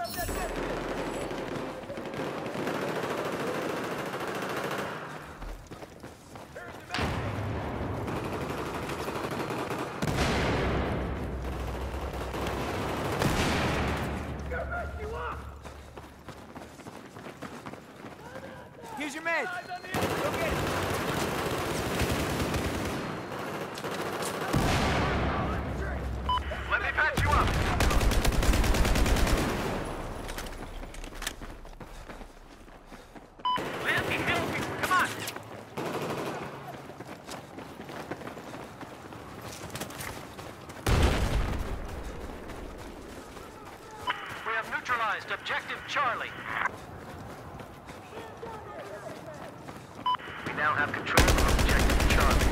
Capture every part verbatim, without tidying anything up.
Here's your med. Go get it. Let me patch you up. Let me help you. Come on. We have neutralized objective Charlie. We now have control of objective Charlie.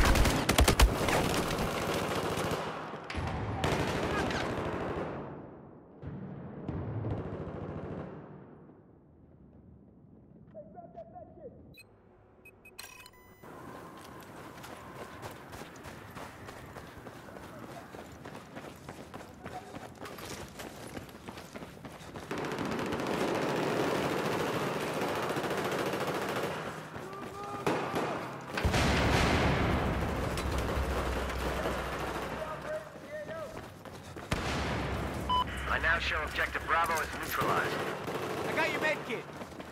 I now show objective Bravo is neutralized. I got your med kit.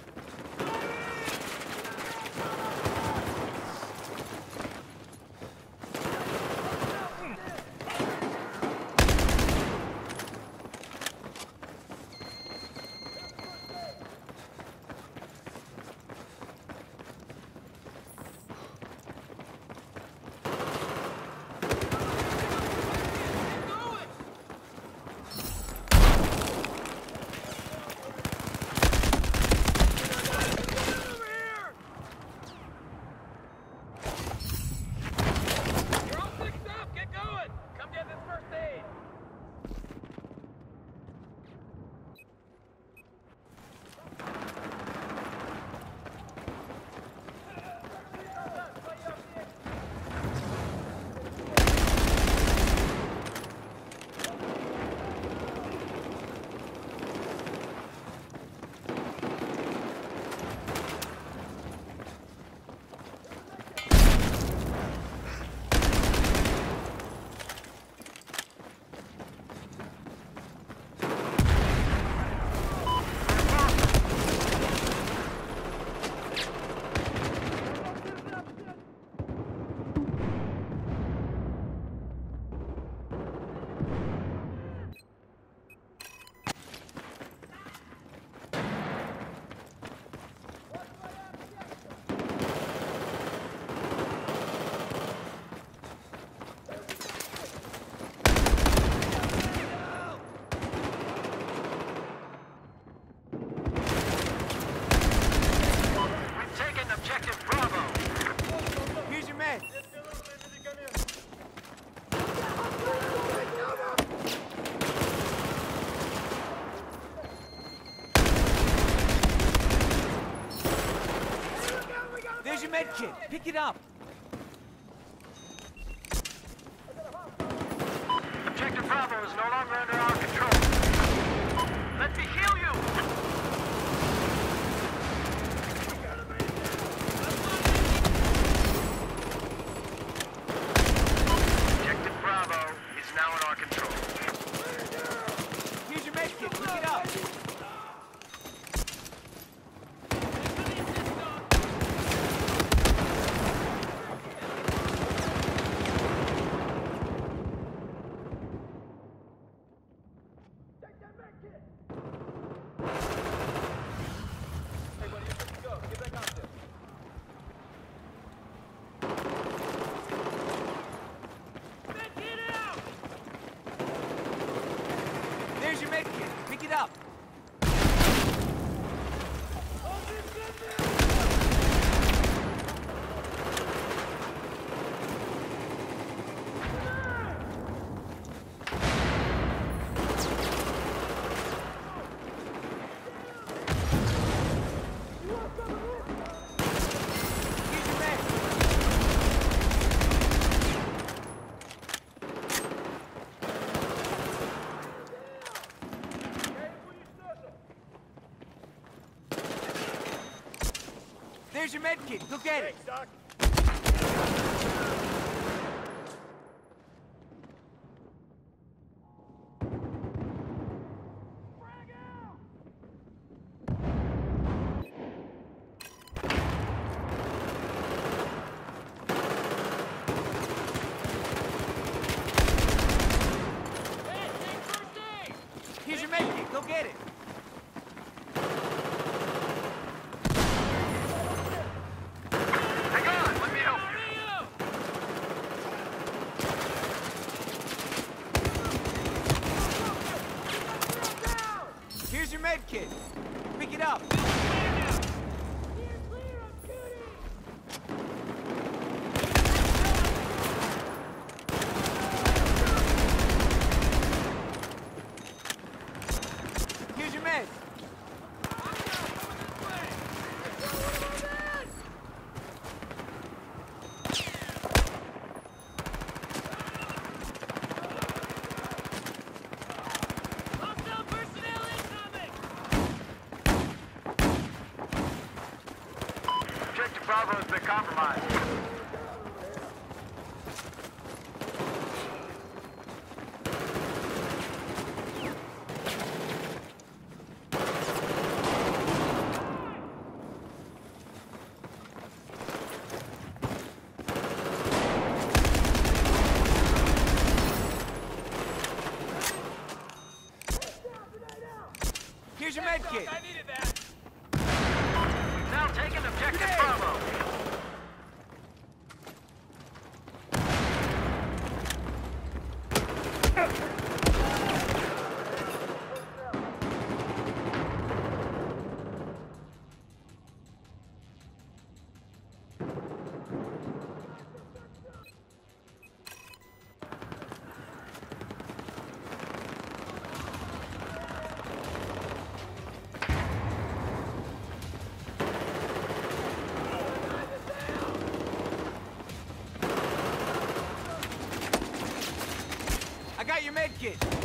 There's your med kit. Pick it up. Objective Bravo is no longer under our control. Let me heal you! Objective Bravo is now in our control. Here's your med kit. Pick it up. There's your med kit. Pick it up. Here's your med. Here's your med kit. Go get it. Doc. Here's your med kit. Go get it. Hang on, let me help you. Here's your med kit. Pick it up. Here's your med. Objective Bravo has been compromised. Here's your med kit. I needed that. Now taking Objective Grenade! Bravo. I got your med kit.